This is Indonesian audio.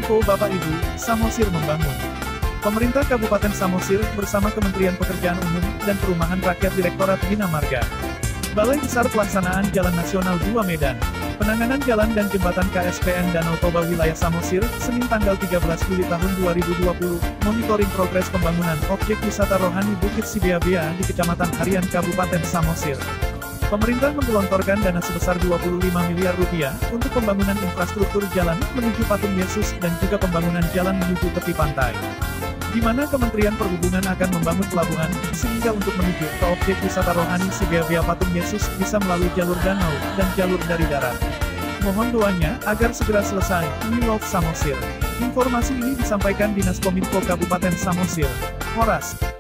Info Bapak Ibu, Samosir membangun. Pemerintah Kabupaten Samosir bersama Kementerian Pekerjaan Umum dan Perumahan Rakyat Direktorat Bina Marga. Balai Besar Pelaksanaan Jalan Nasional 2 Medan. Penanganan jalan dan jembatan KSPN Danau Toba wilayah Samosir, Senin tanggal 13 Juli tahun 2020, monitoring progres pembangunan objek wisata rohani Bukit Sibeabea di Kecamatan Harian Kabupaten Samosir. Pemerintah menggelontorkan dana sebesar 25 miliar rupiah untuk pembangunan infrastruktur jalan menuju Patung Yesus dan juga pembangunan jalan menuju tepi pantai, di mana Kementerian Perhubungan akan membangun pelabuhan, sehingga untuk menuju ke objek wisata rohani Sibeabea Patung Yesus bisa melalui jalur danau dan jalur dari darat. Mohon doanya agar segera selesai. We love Samosir. Informasi ini disampaikan Dinas Kominfo Kabupaten Samosir. Horas.